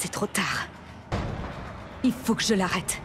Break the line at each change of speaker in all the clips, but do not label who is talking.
C'est trop tard. Il faut que je l'arrête.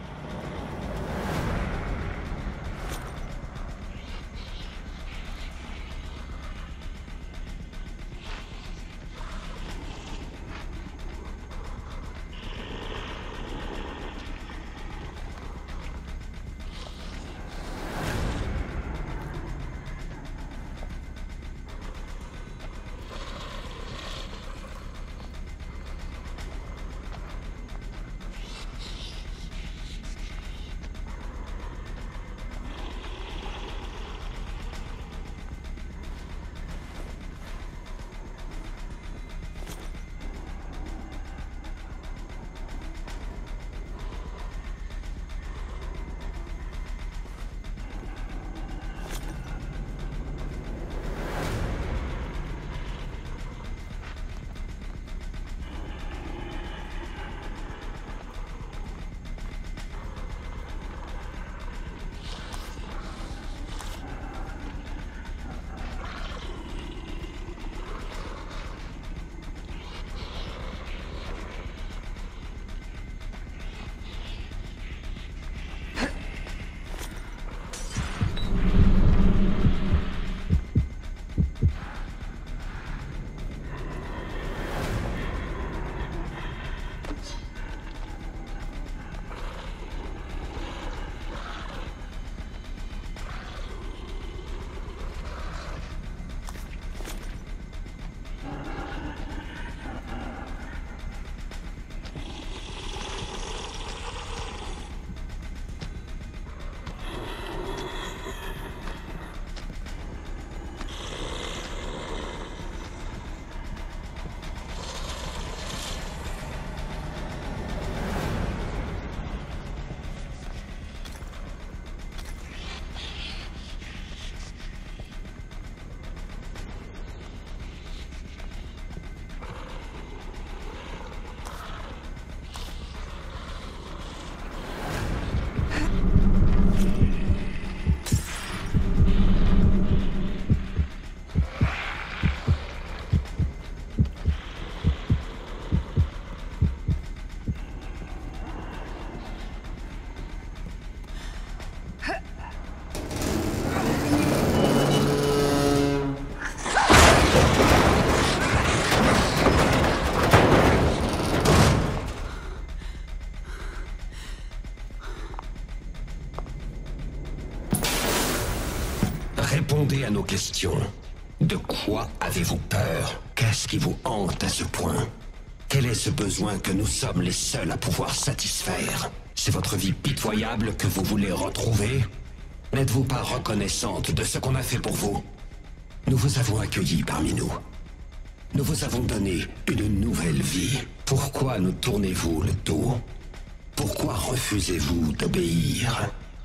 Répondez à nos questions. De quoi avez-vous peur? Qu'est-ce qui vous hante à ce point? Quel est ce besoin que nous sommes les seuls à pouvoir satisfaire? C'est votre vie pitoyable que vous voulez retrouver? N'êtes-vous pas reconnaissante de ce qu'on a fait pour vous? Nous vous avons accueillis parmi nous. Nous vous avons donné une nouvelle vie. Pourquoi nous tournez-vous le dos? Pourquoi refusez-vous d'obéir?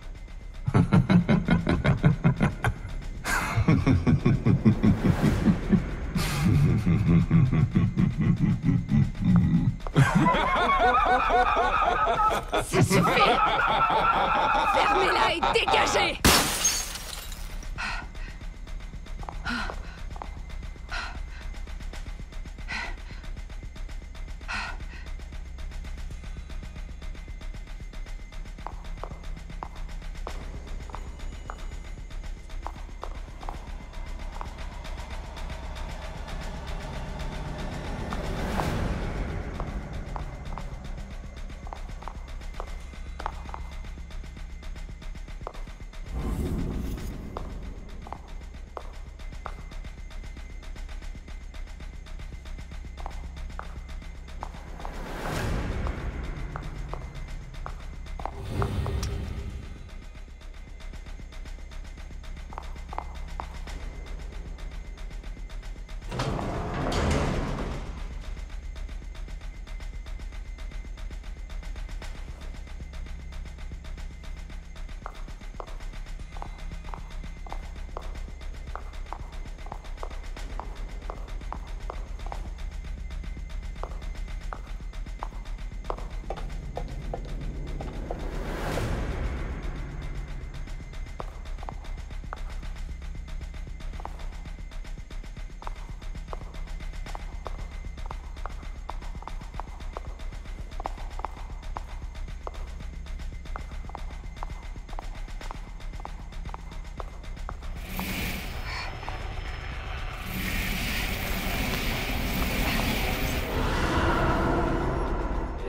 Ça suffit! Fermez-la et dégagez!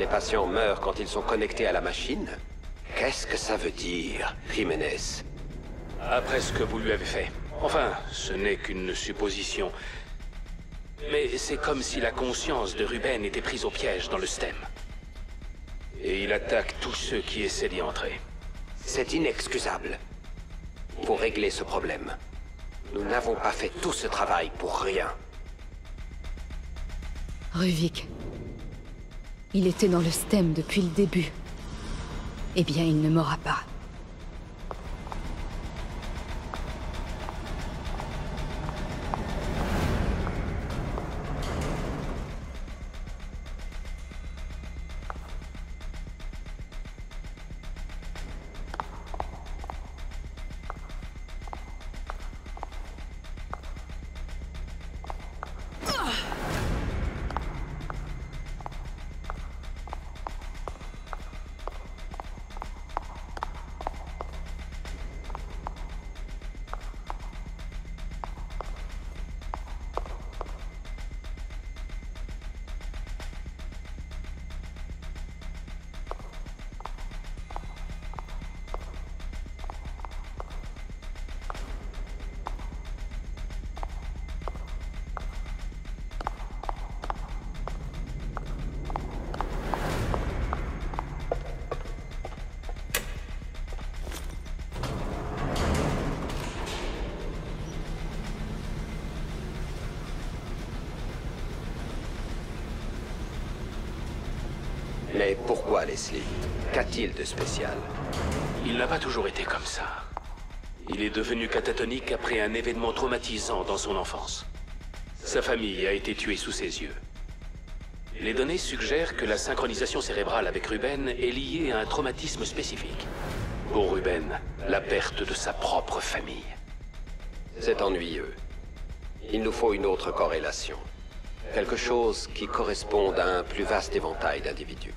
Les patients meurent quand ils sont connectés à la machine? Qu'est-ce que ça veut dire, Jiménez?
Après ce que vous lui avez fait. Enfin, ce n'est qu'une supposition. Mais c'est comme si la conscience de Ruben était prise au piège dans le stem. Et il attaque tous ceux qui essaient d'y entrer.
C'est inexcusable. Pour régler ce problème, nous n'avons pas fait tout ce travail pour rien.
Ruvik. Il était dans le stem depuis le début. Eh bien, il ne m'aura pas.
Mais pourquoi, Leslie? Qu'a-t-il de spécial?
Il n'a pas toujours été comme ça. Il est devenu catatonique après un événement traumatisant dans son enfance. Sa famille a été tuée sous ses yeux. Les données suggèrent que la synchronisation cérébrale avec Ruben est liée à un traumatisme spécifique. Pour Ruben, la perte de sa propre famille.
C'est ennuyeux. Il nous faut une autre corrélation. Quelque chose qui corresponde à un plus vaste éventail d'individus.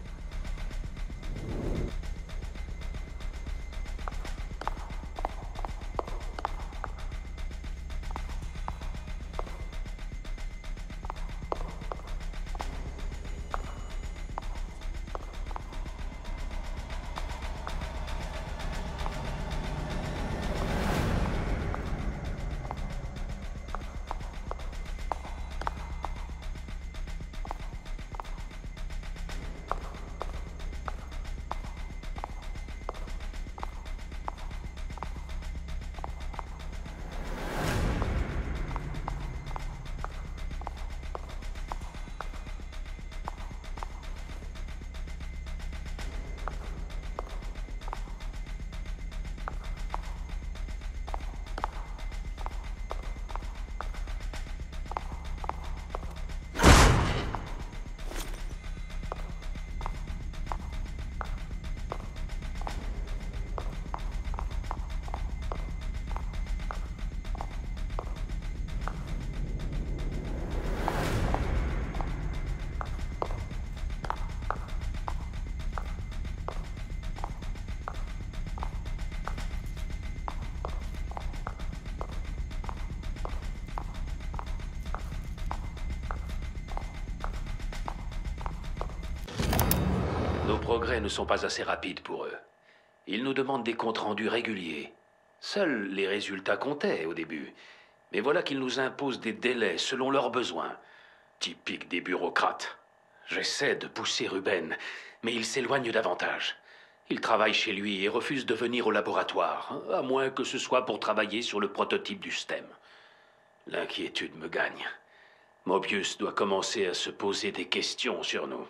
Nos progrès ne sont pas assez rapides pour eux. Ils nous demandent des comptes rendus réguliers. Seuls les résultats comptaient au début. Mais voilà qu'ils nous imposent des délais selon leurs besoins. Typique des bureaucrates. J'essaie de pousser Ruben, mais il s'éloigne davantage. Il travaille chez lui et refuse de venir au laboratoire, à moins que ce soit pour travailler sur le prototype du stem. L'inquiétude me gagne. Mobius doit commencer à se poser des questions sur nous.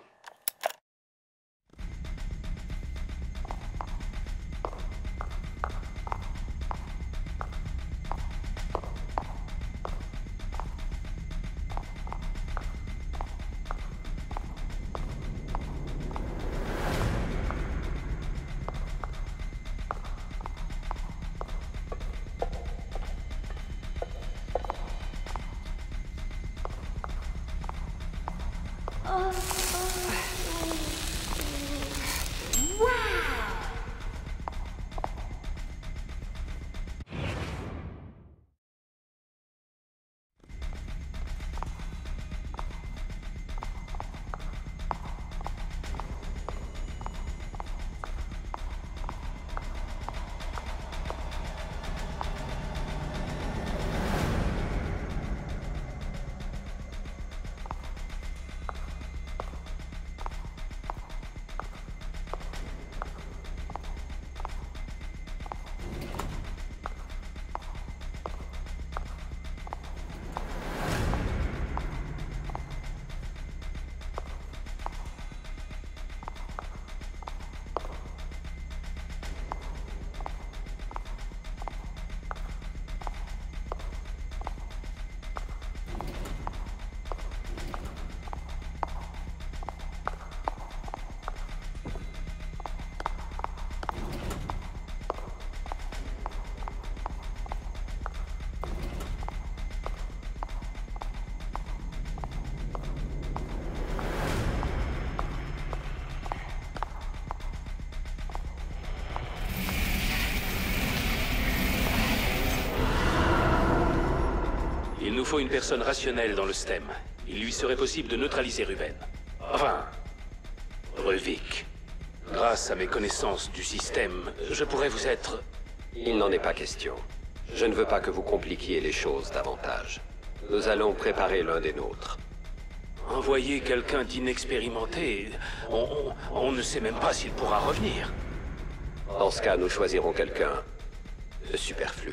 faut une personne rationnelle dans le STEM. Il lui serait possible de neutraliser Ruben. Enfin... Ruvik. Grâce à mes connaissances du système, je pourrais vous être...
Il n'en est pas question. Je ne veux pas que vous compliquiez les choses davantage. Nous allons préparer l'un des nôtres.
Envoyer quelqu'un d'inexpérimenté... On ne sait même pas s'il pourra revenir.
Dans ce cas, nous choisirons quelqu'un de superflu.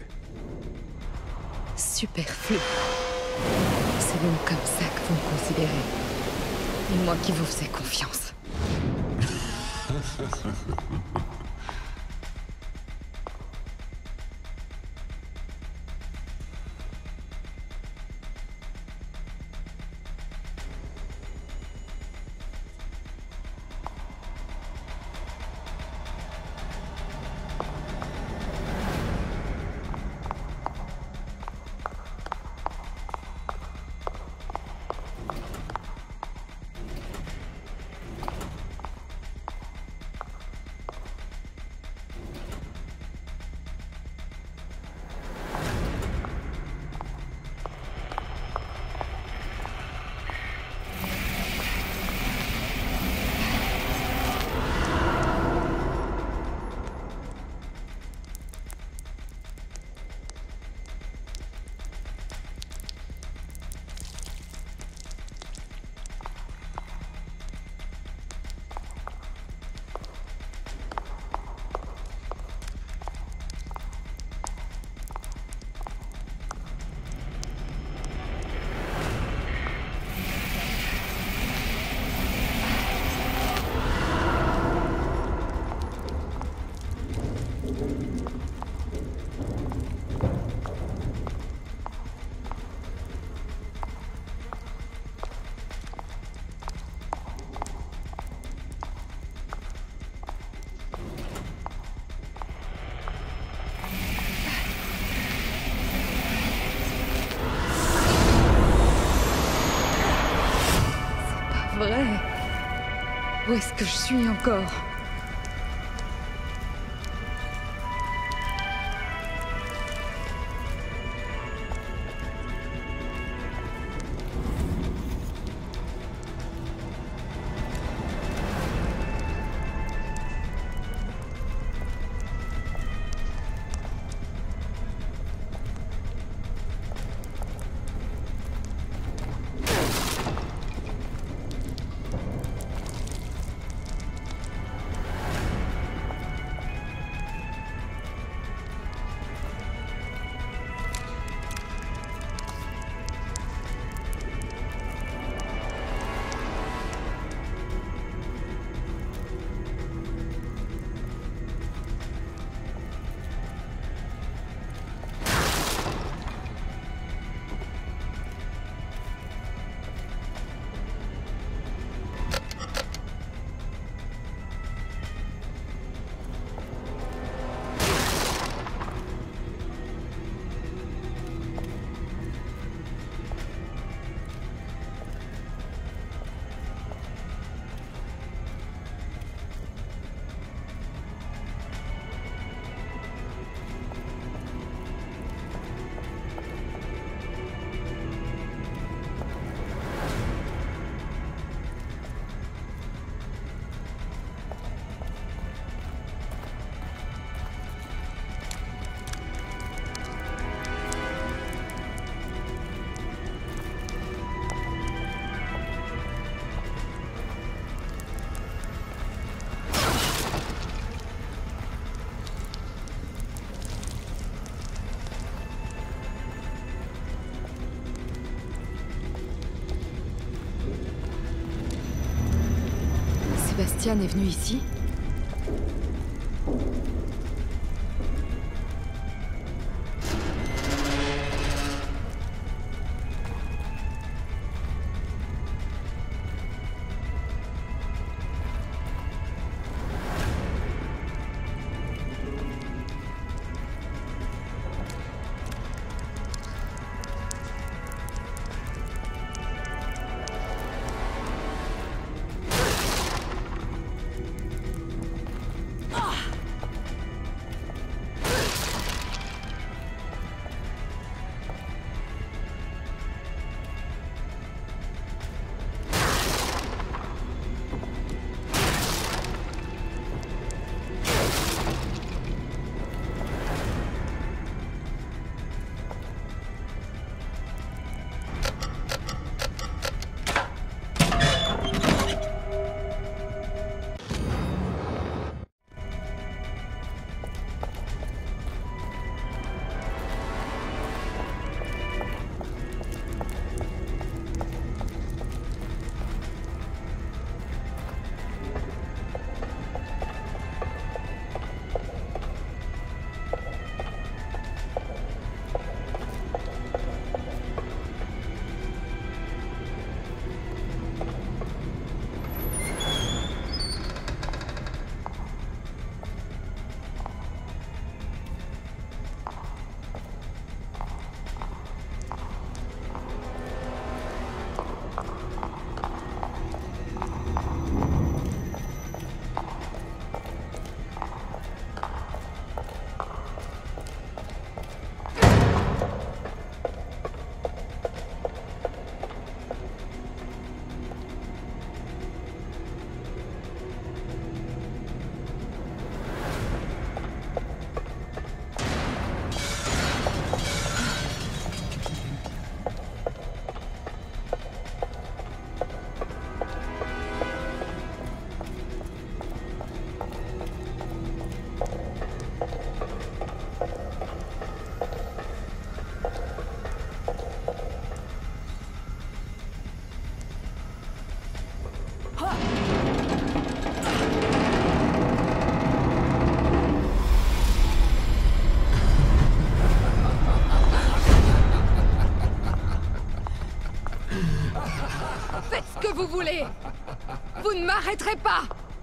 Superflu. C'est donc comme ça que vous me considérez. Et moi qui vous faisais confiance. Vrai. Où est-ce que je suis encore? Sébastien est venu ici? Faites ce que vous voulez! Vous ne m'arrêterez pas!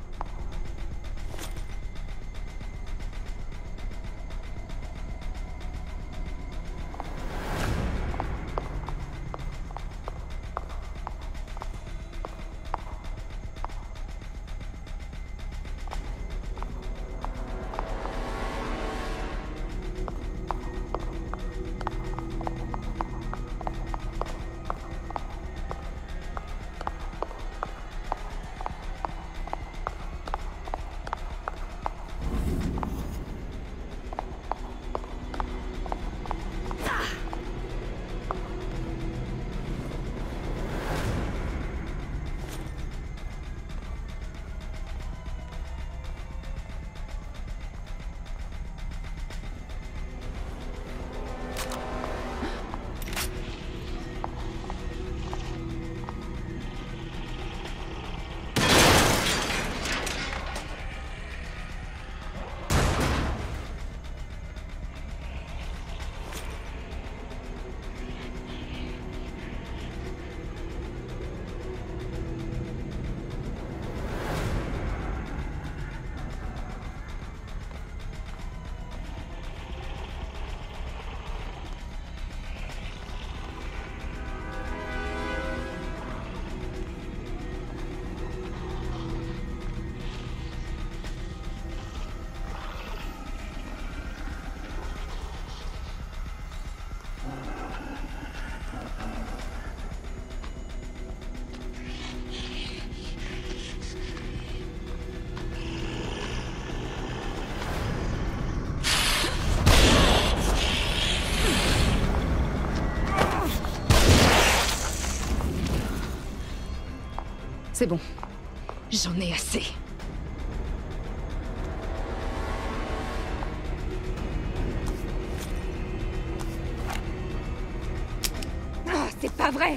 C'est bon. J'en ai assez. Ah, c'est pas vrai!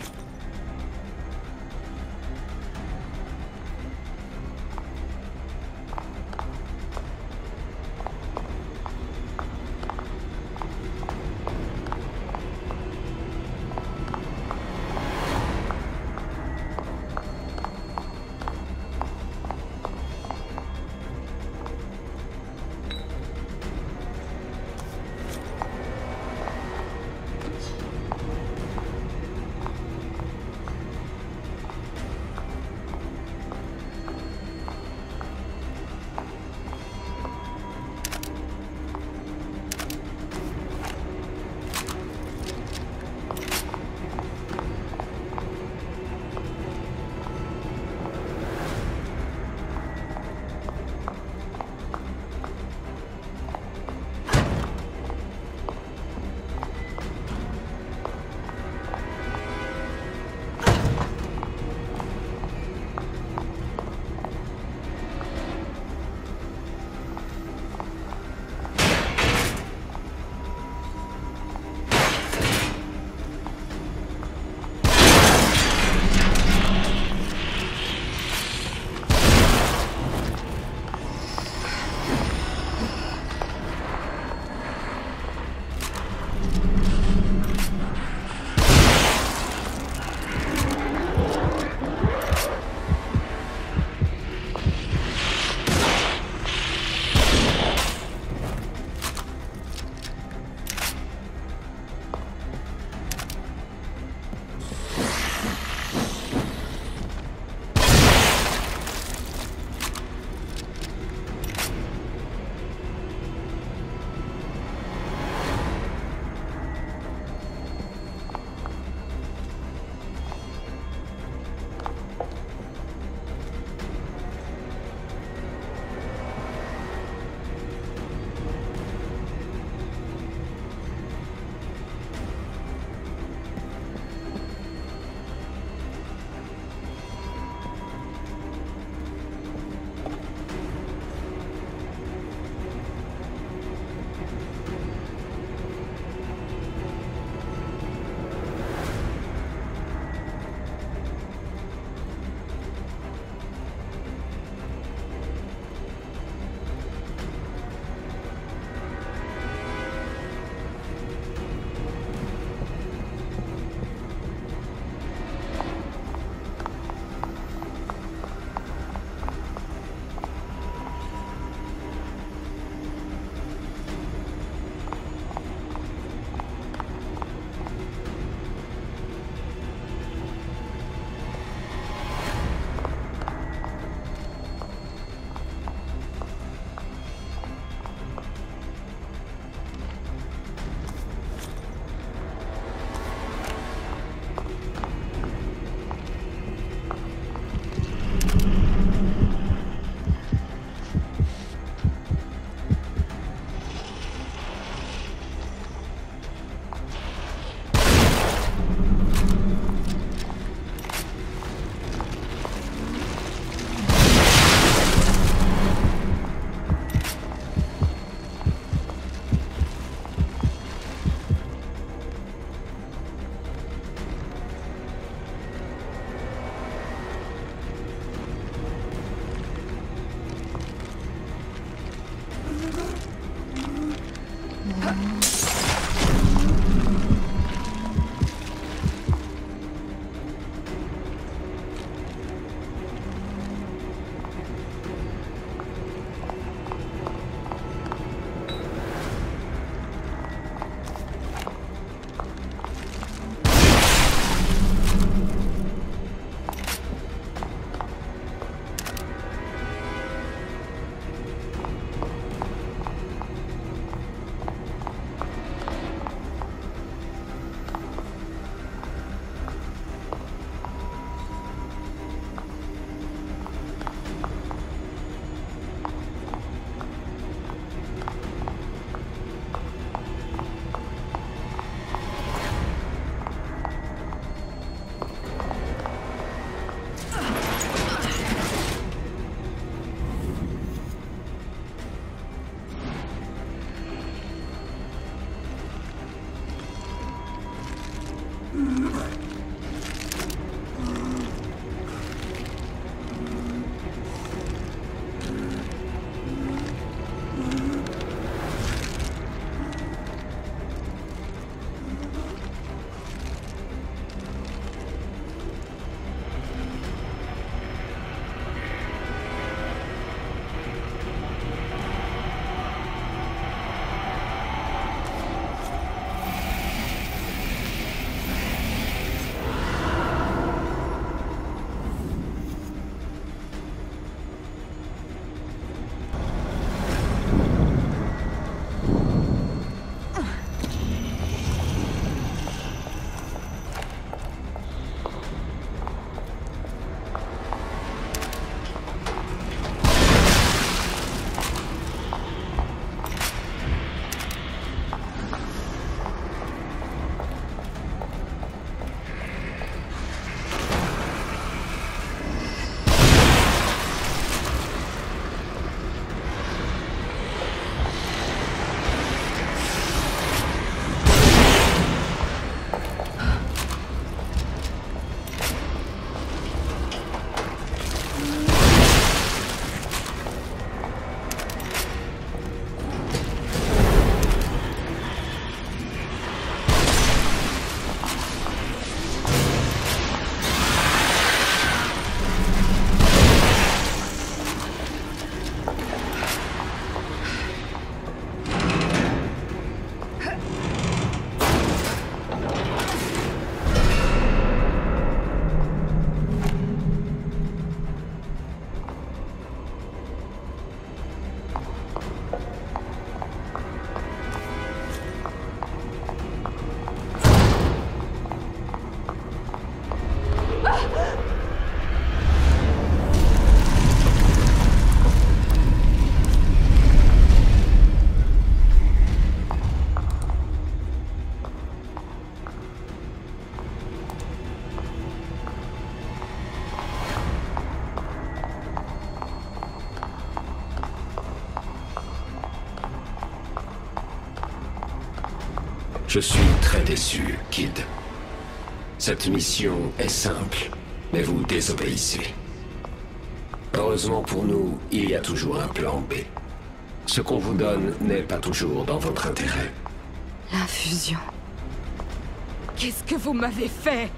Je suis très déçu, Kid. Cette mission est simple, mais vous désobéissez. Heureusement pour nous, il y a toujours un plan B. Ce qu'on vous donne n'est pas toujours dans votre intérêt.
L'infusion. Qu'est-ce que vous m'avez fait?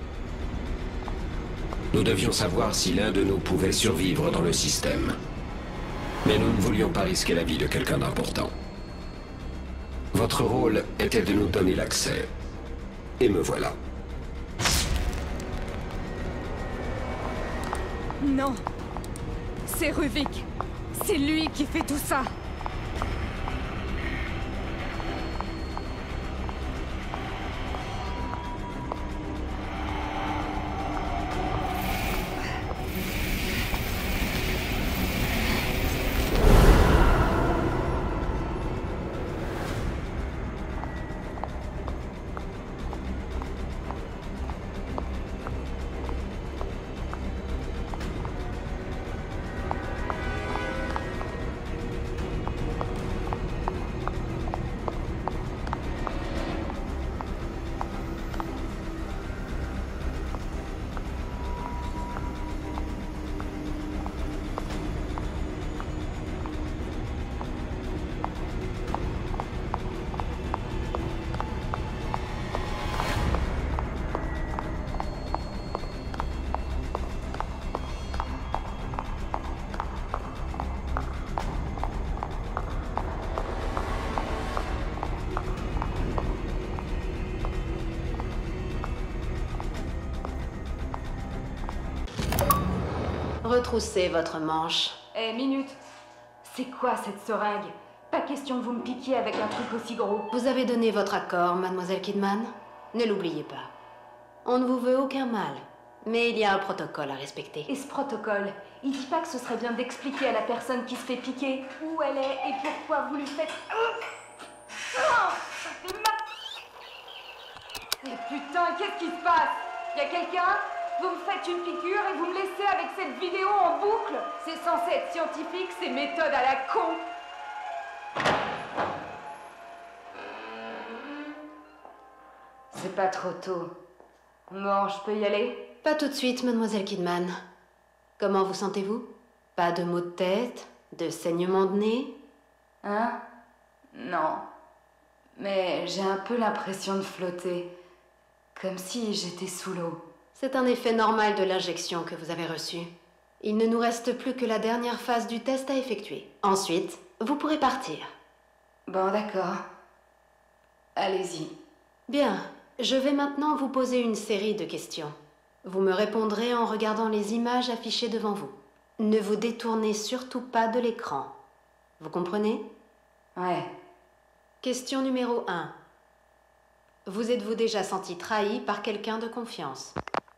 Nous devions savoir si l'un de nous pouvait survivre dans le système. Mais nous ne voulions pas risquer la vie de quelqu'un d'important. Votre rôle était de nous donner l'accès. Et me voilà.
Non. C'est Ruvik. C'est lui qui fait tout ça.
Retroussez votre manche.
Eh, minute. C'est quoi cette seringue? Pas question que vous me piquiez avec un truc aussi gros.
Vous avez donné votre accord, mademoiselle Kidman. Ne l'oubliez pas. On ne vous veut aucun mal, mais il y a un protocole à respecter.
Et ce protocole, il dit pas que ce serait bien d'expliquer à la personne qui se fait piquer où elle est et pourquoi vous lui faites... Ça fait mal. Mais putain, qu'est-ce qui se passe? Y a quelqu'un? Vous me faites une piqûre et vous me laissez avec cette vidéo en boucle? C'est censé être scientifique, ces méthodes à la con. C'est pas trop tôt. Bon, je peux y aller?
Pas tout de suite, mademoiselle Kidman. Comment vous sentez-vous? Pas de maux de tête? De saignement de nez?
Hein? Non. Mais j'ai un peu l'impression de flotter. Comme si j'étais sous l'eau.
C'est un effet normal de l'injection que vous avez reçue. Il ne nous reste plus que la dernière phase du test à effectuer. Ensuite, vous pourrez partir.
Bon, d'accord. Allez-y.
Bien, je vais maintenant vous poser une série de questions. Vous me répondrez en regardant les images affichées devant vous. Ne vous détournez surtout pas de l'écran. Vous comprenez?
Ouais.
Question numéro 1. Vous êtes-vous déjà senti trahi par quelqu'un de confiance?